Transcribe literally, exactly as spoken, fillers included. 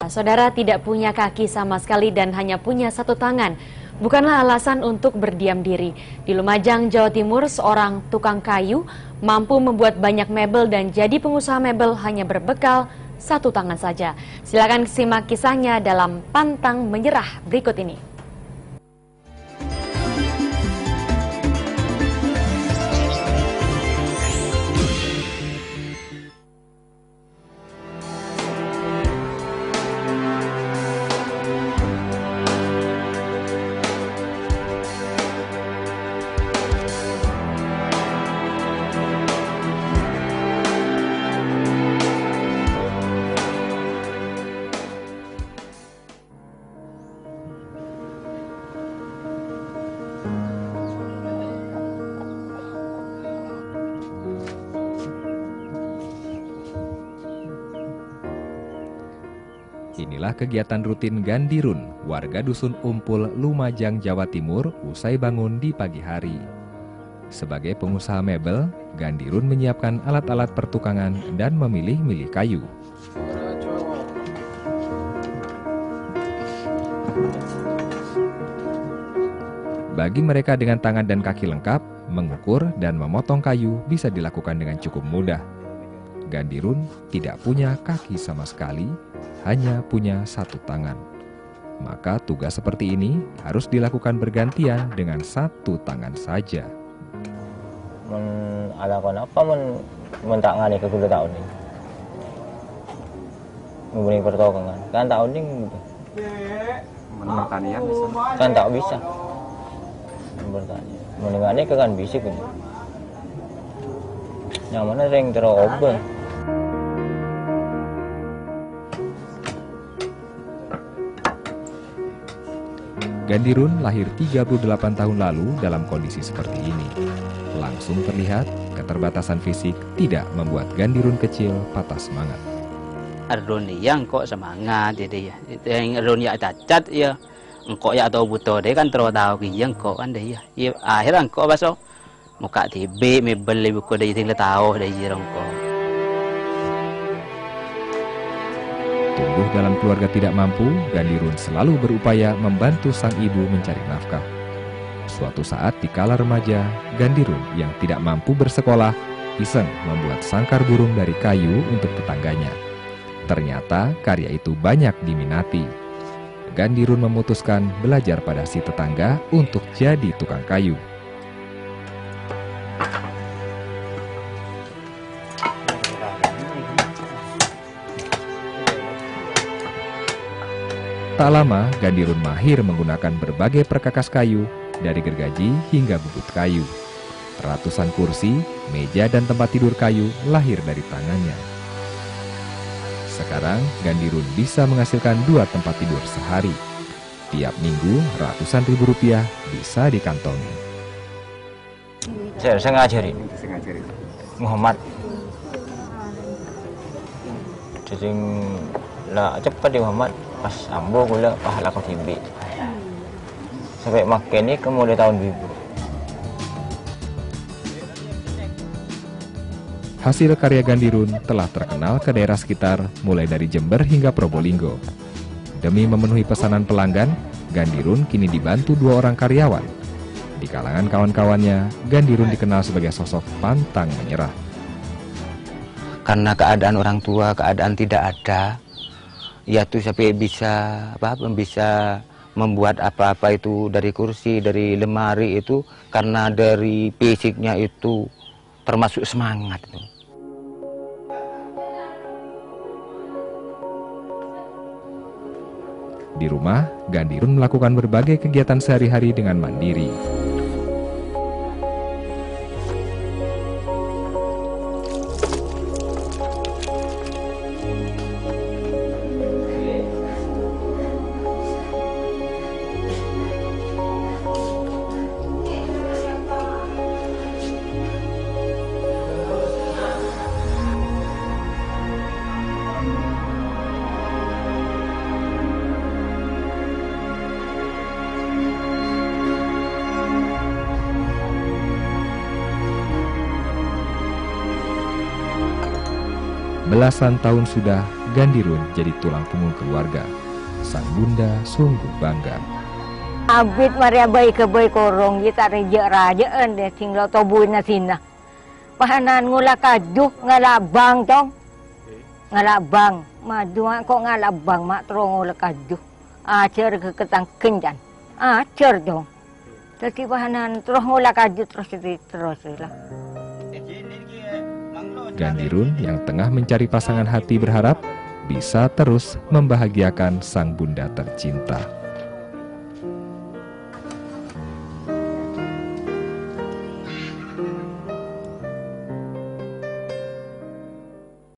Saudara tidak punya kaki sama sekali dan hanya punya satu tangan. Bukanlah alasan untuk berdiam diri. Di Lumajang, Jawa Timur, seorang tukang kayu mampu membuat banyak mebel dan jadi pengusaha mebel hanya berbekal satu tangan saja. Silakan simak kisahnya dalam Pantang Menyerah berikut ini. Inilah kegiatan rutin Gandirun, warga Dusun Umpul, Lumajang, Jawa Timur, usai bangun di pagi hari. Sebagai pengusaha mebel, Gandirun menyiapkan alat-alat pertukangan dan memilih-milih kayu. Bagi mereka dengan tangan dan kaki lengkap, mengukur dan memotong kayu bisa dilakukan dengan cukup mudah. Gandirun tidak punya kaki sama sekali, hanya punya satu tangan. Maka tugas seperti ini harus dilakukan bergantian dengan satu tangan saja. Men alakan apa men mentangani ke kuda tahun ini. Memberi pertolongan. Kan tahun ini Pertanian bisa. kan tak bisa. Bertanya. Menengani ke kan bisa kan. Yang mana ring terobong. Gandirun lahir tiga puluh delapan tahun lalu dalam kondisi seperti ini. Langsung terlihat keterbatasan fisik tidak membuat Gandirun kecil patah semangat. Ardon yang kok semangat jadi ya. Yang ardon ya cacat ya. Engkau ya tahu butuh deh kan terus tahu yang kok kan deh ya. Ya akhirnya engkau besok muka tibe mebel buku deh tinggal tahu deh jerongko. Tumbuh dalam keluarga tidak mampu, Gandirun selalu berupaya membantu sang ibu mencari nafkah. Suatu saat di kala remaja, Gandirun yang tidak mampu bersekolah iseng membuat sangkar burung dari kayu untuk tetangganya. Ternyata karya itu banyak diminati. Gandirun memutuskan belajar pada si tetangga untuk jadi tukang kayu. Tak lama, Gandirun mahir menggunakan berbagai perkakas kayu, dari gergaji hingga bubut kayu. Ratusan kursi, meja, dan tempat tidur kayu lahir dari tangannya. Sekarang, Gandirun bisa menghasilkan dua tempat tidur sehari. Tiap minggu, ratusan ribu rupiah bisa dikantongi. Saya, saya ngajari. Muhammad. Jadi lah cepat di Muhammad. Pas ambo gula pahala kau tibi. Sampai makan ini kemudian tahun bibu. Hasil karya Gandirun telah terkenal ke daerah sekitar mulai dari Jember hingga Probolinggo. Demi memenuhi pesanan pelanggan, Gandirun kini dibantu dua orang karyawan. Di kalangan kawan-kawannya, Gandirun dikenal sebagai sosok pantang menyerah. Karena keadaan orang tua, keadaan tidak ada. Ya tuh sampai bisa apa bisa membuat apa-apa itu dari kursi, dari lemari itu karena dari fisiknya itu termasuk semangat. Di rumah, Gandirun melakukan berbagai kegiatan sehari-hari dengan mandiri. Belasan tahun sudah Gandirun jadi tulang punggung keluarga. Sang bunda sungguh bangga. Abit Maria bayi ke bayi korong kita reja raja ende tinggal tobuin na sina. Pahanan ngula kaduh ngalabang tong. Ngalabang, madua kok ngalabang mak terong ngula kaduh. Acer ke ketang kenjan. Acer dong. Tapi pahanan terus ngula kaduh terus terus lah. Gandirun yang tengah mencari pasangan hati berharap bisa terus membahagiakan sang bunda tercinta.